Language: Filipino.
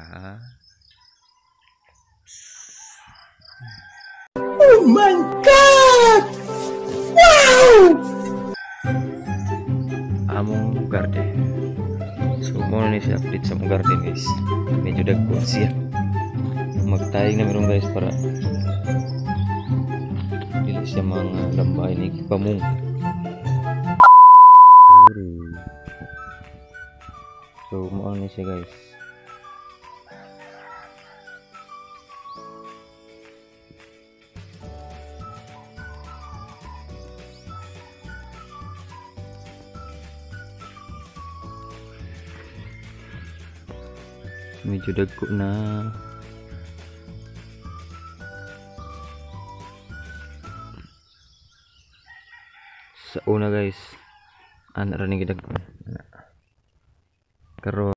Oh my God! Wow! Among garden. So mo ni siya update sa among garden guys. Medyo dagko siya. Magtayong na meron guys para dili siya mga lambay ni pamung. So mo ni siya guys. Medyo dagko na. Sa una guys, ana ra ni gidagko. Karon